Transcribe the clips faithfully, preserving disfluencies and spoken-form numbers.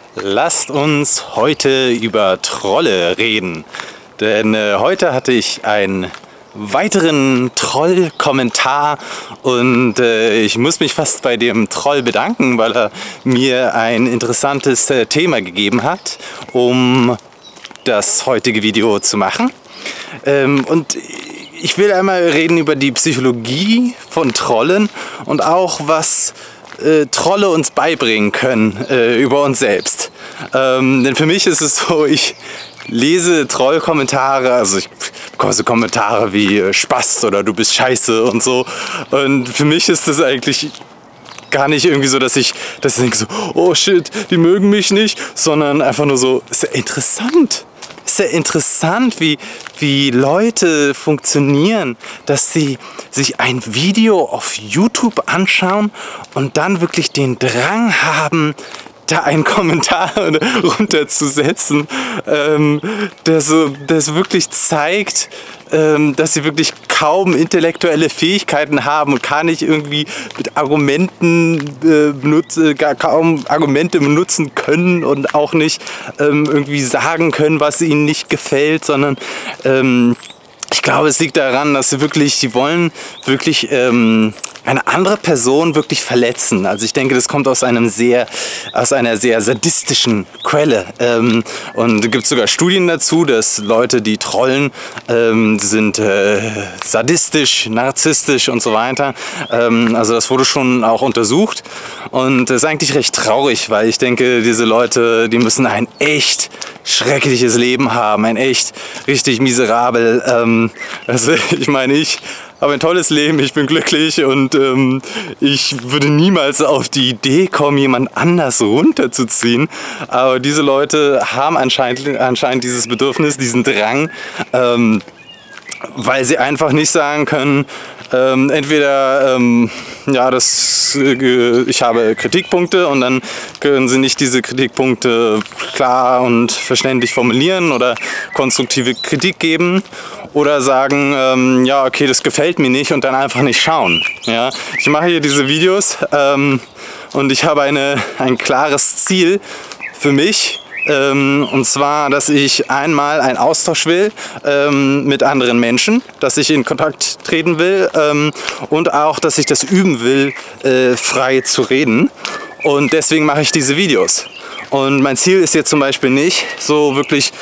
Lasst uns heute über Trolle reden, denn äh, heute hatte ich einen weiteren Troll-Kommentar und äh, ich muss mich fast bei dem Troll bedanken, weil er mir ein interessantes äh, Thema gegeben hat, um das heutige Video zu machen. Ähm, und ich will einmal reden über die Psychologie von Trollen und auch was äh, Trolle uns beibringen können äh, über uns selbst. Ähm, denn für mich ist es so, ich lese Troll-Kommentare, also ich bekomme so Kommentare wie äh, Spast oder du bist scheiße und so. Und für mich ist das eigentlich gar nicht irgendwie so, dass ich, dass ich denke so, oh shit, die mögen mich nicht, sondern einfach nur so, ist ja interessant. Ist ja interessant, wie, wie Leute funktionieren, dass sie sich ein Video auf YouTube anschauen und dann wirklich den Drang haben, da einen Kommentar runterzusetzen, ähm, der, so, der so wirklich zeigt, ähm, dass sie wirklich kaum intellektuelle Fähigkeiten haben und gar nicht irgendwie mit Argumenten äh, benutze, gar kaum Argumente benutzen können und auch nicht ähm, irgendwie sagen können, was ihnen nicht gefällt, sondern ähm, ich glaube, es liegt daran, dass sie wirklich, sie wollen wirklich ähm, eine andere Person wirklich verletzen. Also ich denke, das kommt aus einem sehr, aus einer sehr sadistischen Quelle. Ähm, und es gibt sogar Studien dazu, dass Leute, die trollen, ähm, sind äh, sadistisch, narzisstisch und so weiter. Ähm, also das wurde schon auch untersucht. Und das ist eigentlich recht traurig, weil ich denke, diese Leute, die müssen ein echt schreckliches Leben haben, ein echt richtig miserabel. Ähm, also ich meine, ich habe ein tolles Leben, ich bin glücklich und ähm, ich würde niemals auf die Idee kommen, jemand anders runterzuziehen. Aber diese Leute haben anscheinend, anscheinend dieses Bedürfnis, diesen Drang, ähm, weil sie einfach nicht sagen können, ähm, entweder ähm, ja, das, äh, ich habe Kritikpunkte und dann können sie nicht diese Kritikpunkte klar und verständlich formulieren oder konstruktive Kritik geben. Oder sagen, ähm, ja, okay, das gefällt mir nicht und dann einfach nicht schauen. Ja? Ich mache hier diese Videos ähm, und ich habe eine, ein klares Ziel für mich. Ähm, und zwar, dass ich einmal einen Austausch will ähm, mit anderen Menschen, dass ich in Kontakt treten will ähm, und auch, dass ich das üben will, äh, frei zu reden. Und deswegen mache ich diese Videos. Und mein Ziel ist jetzt zum Beispiel nicht, so wirklich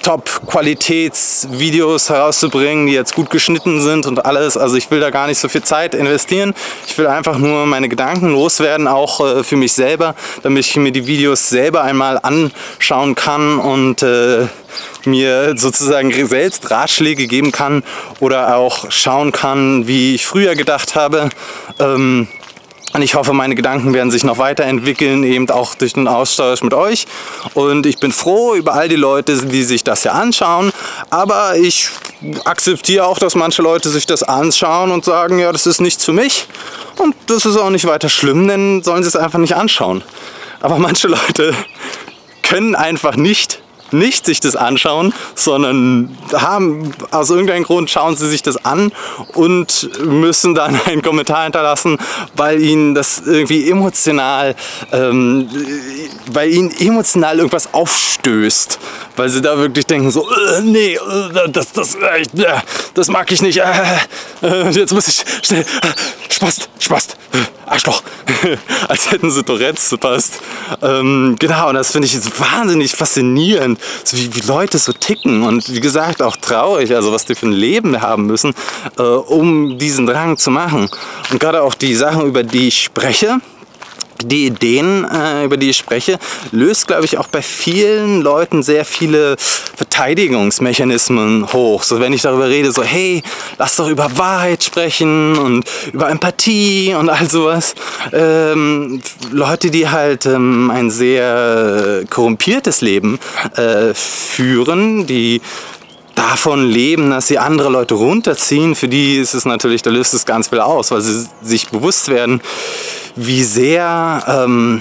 Top-Qualitätsvideos herauszubringen, die jetzt gut geschnitten sind und alles. Also ich will da gar nicht so viel Zeit investieren. Ich will einfach nur meine Gedanken loswerden, auch äh, für mich selber, damit ich mir die Videos selber einmal anschauen kann und äh, mir sozusagen selbst Ratschläge geben kann oder auch schauen kann, wie ich früher gedacht habe. Ähm, Und ich hoffe, meine Gedanken werden sich noch weiterentwickeln, eben auch durch den Austausch mit euch. Und ich bin froh über all die Leute, die sich das ja anschauen. Aber ich akzeptiere auch, dass manche Leute sich das anschauen und sagen, ja, das ist nichts für mich. Und das ist auch nicht weiter schlimm, denn sollen sie es einfach nicht anschauen. Aber manche Leute können einfach nicht nicht sich das anschauen, sondern haben aus irgendeinem Grund schauen sie sich das an und müssen dann einen Kommentar hinterlassen, weil ihnen das irgendwie emotional, ähm, weil ihnen emotional irgendwas aufstößt, weil sie da wirklich denken so, äh, nee, äh, das, das, äh, das mag ich nicht, äh, äh, jetzt muss ich schnell, äh, Spast, Spast, äh, Arschloch, als hätten sie Tourette's passt. Ähm, genau, und das finde ich wahnsinnig faszinierend, so wie, wie Leute so ticken und wie gesagt auch traurig, also was die für ein Leben haben müssen, äh, um diesen Drang zu machen. Und gerade auch die Sachen, über die ich spreche, die Ideen, äh, über die ich spreche, löst, glaube ich, auch bei vielen Leuten sehr viele Verteidigungsmechanismen hoch. So, wenn ich darüber rede, so, hey, lass doch über Wahrheit sprechen und über Empathie und all sowas. Ähm, Leute, die halt ähm, ein sehr korrumpiertes Leben äh, führen, die davon leben, dass sie andere Leute runterziehen, für die ist es natürlich, da löst es ganz viel aus, weil sie sich bewusst werden, wie sehr ähm,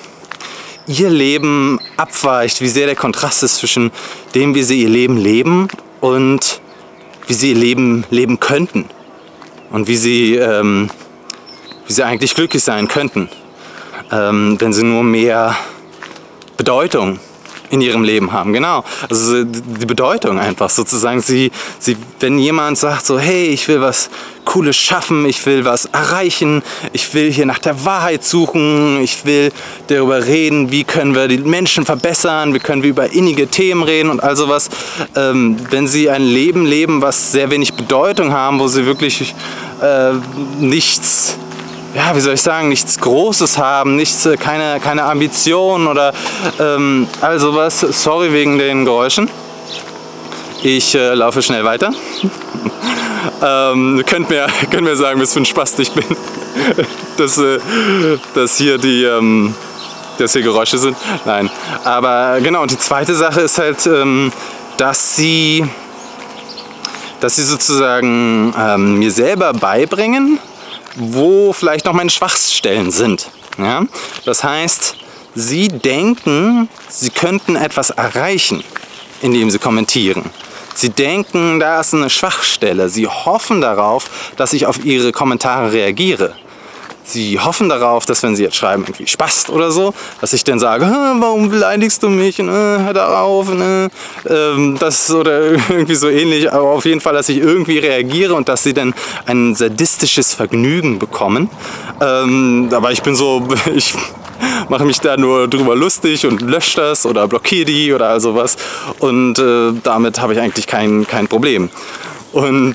ihr Leben abweicht, wie sehr der Kontrast ist zwischen dem, wie sie ihr Leben leben und wie sie ihr Leben leben könnten und wie sie, ähm, wie sie eigentlich glücklich sein könnten, ähm, wenn sie nur mehr Bedeutung in ihrem Leben haben, genau. Also die Bedeutung einfach sozusagen. Sie, sie, wenn jemand sagt so, hey, ich will was Cooles schaffen, ich will was erreichen, ich will hier nach der Wahrheit suchen, ich will darüber reden, wie können wir die Menschen verbessern, wie können wir über innige Themen reden und all sowas. Ähm, wenn sie ein Leben leben, was sehr wenig Bedeutung haben, wo sie wirklich äh, nichts ja, wie soll ich sagen, nichts Großes haben, nichts, keine, keine Ambition oder ähm, all sowas. Sorry wegen den Geräuschen. Ich äh, laufe schnell weiter. ähm, könnt mir, könnt mir sagen, was für ein Spast ich bin. dass, äh, dass hier die ähm, dass hier Geräusche sind. Nein. Aber genau, und die zweite Sache ist halt, ähm, dass sie dass sie sozusagen ähm, mir selber beibringen, wo vielleicht noch meine Schwachstellen sind. Ja? Das heißt, sie denken, sie könnten etwas erreichen, indem sie kommentieren. Sie denken, da ist eine Schwachstelle. Sie hoffen darauf, dass ich auf ihre Kommentare reagiere. Sie hoffen darauf, dass wenn sie jetzt schreiben, irgendwie Spast oder so, dass ich dann sage, warum beleidigst du mich, ne? Hör darauf, ne? ähm, das oder irgendwie so ähnlich, aber auf jeden Fall, dass ich irgendwie reagiere und dass sie dann ein sadistisches Vergnügen bekommen. Ähm, aber ich bin so, ich mache mich da nur drüber lustig und lösche das oder blockiere die oder all sowas und äh, damit habe ich eigentlich kein, kein Problem. Und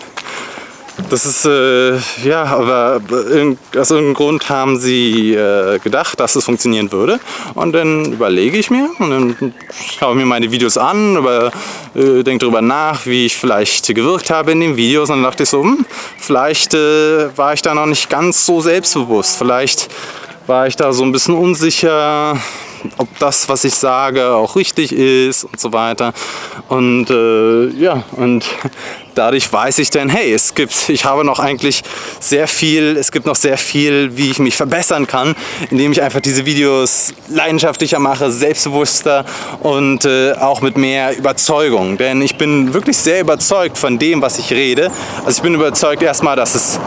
das ist, äh, ja, aber aus irgendeinem Grund haben sie äh, gedacht, dass es funktionieren würde. Und dann überlege ich mir und dann schaue ich mir meine Videos an, über, äh, denke darüber nach, wie ich vielleicht gewirkt habe in den Videos. Und dann dachte ich so, hm, vielleicht äh, war ich da noch nicht ganz so selbstbewusst. Vielleicht war ich da so ein bisschen unsicher, ob das, was ich sage, auch richtig ist und so weiter. Und äh, ja, und dadurch weiß ich dann, hey, es gibt, ich habe noch eigentlich sehr viel, es gibt noch sehr viel, wie ich mich verbessern kann, indem ich einfach diese Videos leidenschaftlicher mache, selbstbewusster und äh, auch mit mehr Überzeugung. Denn ich bin wirklich sehr überzeugt von dem, was ich rede. Also ich bin überzeugt erstmal, dass es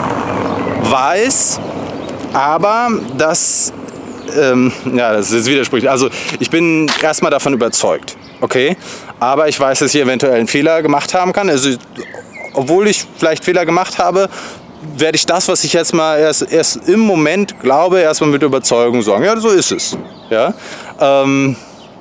wahr ist, aber dass Ähm, ja, das ist widersprüchlich. Also ich bin erstmal davon überzeugt, okay? Aber ich weiß, dass ich eventuell einen Fehler gemacht haben kann. Also, obwohl ich vielleicht Fehler gemacht habe, werde ich das, was ich jetzt mal erst, erst im Moment glaube, erstmal mit Überzeugung sagen. Ja, so ist es. Ja? Ähm,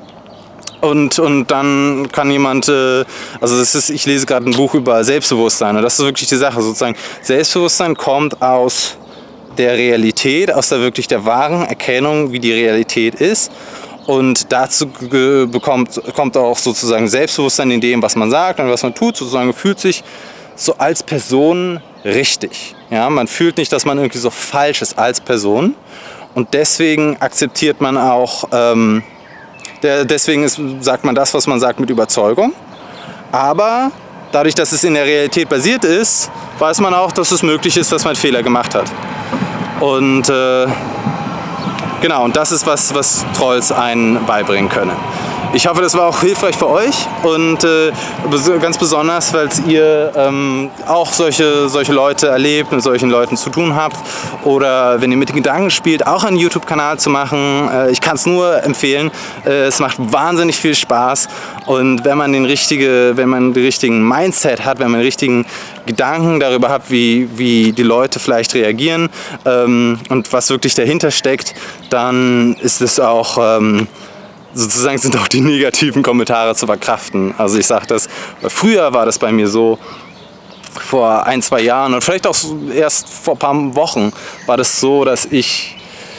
Und, und dann kann jemand, äh, also das ist, ich lese gerade ein Buch über Selbstbewusstsein und das ist wirklich die Sache sozusagen. Selbstbewusstsein kommt aus der Realität, aus der wirklich der wahren Erkennung, wie die Realität ist. Und dazu bekommt, kommt auch sozusagen Selbstbewusstsein in dem, was man sagt und was man tut. Sozusagen fühlt sich so als Person richtig. Ja, man fühlt nicht, dass man irgendwie so falsch ist als Person. Und deswegen akzeptiert man auch, ähm, der, deswegen ist, sagt man das, was man sagt, mit Überzeugung. Aber dadurch, dass es in der Realität basiert ist, weiß man auch, dass es möglich ist, dass man Fehler gemacht hat. Und äh, genau, und das ist was, was Trolls einen beibringen können. Ich hoffe, das war auch hilfreich für euch und äh, ganz besonders, weil ihr ähm, auch solche, solche Leute erlebt, mit solchen Leuten zu tun habt oder wenn ihr mit den Gedanken spielt, auch einen YouTube-Kanal zu machen. Äh, ich kann es nur empfehlen. Äh, es macht wahnsinnig viel Spaß und wenn man den richtige, wenn man den richtigen Mindset hat, wenn man den richtigen Gedanken darüber hat, wie, wie die Leute vielleicht reagieren ähm, und was wirklich dahinter steckt, dann ist es auch ähm, sozusagen sind auch die negativen Kommentare zu verkraften. Also ich sage das, früher war das bei mir so, vor ein, zwei Jahren und vielleicht auch erst vor ein paar Wochen war das so, dass ich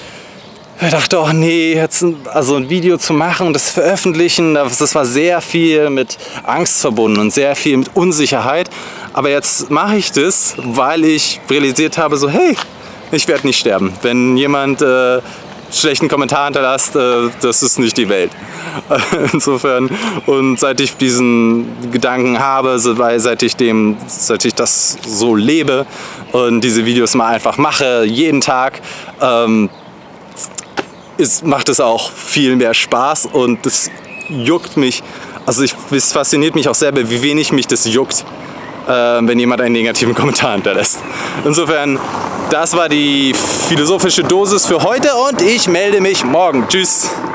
dachte, oh nee, jetzt ein, also ein Video zu machen und das veröffentlichen, das, das war sehr viel mit Angst verbunden und sehr viel mit Unsicherheit. Aber jetzt mache ich das, weil ich realisiert habe, so hey, ich werde nicht sterben. Wenn jemand äh, schlechten Kommentar hinterlasst, äh, das ist nicht die Welt. Insofern, und seit ich diesen Gedanken habe, seit ich, dem, seit ich das so lebe und diese Videos mal einfach mache, jeden Tag, ähm, ist, macht es auch viel mehr Spaß und es juckt mich, also ich, es fasziniert mich auch selber, wie wenig mich das juckt, äh, wenn jemand einen negativen Kommentar hinterlässt. Insofern, das war die philosophische Dosis für heute und ich melde mich morgen. Tschüss!